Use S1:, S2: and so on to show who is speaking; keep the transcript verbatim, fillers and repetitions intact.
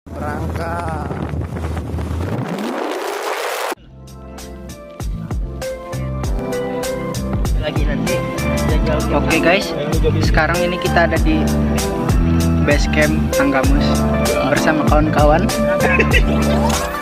S1: Berangkat.
S2: Lagi nanti oke guys, sekarang ini kita ada di base camp Anggamus bersama kawan-kawan.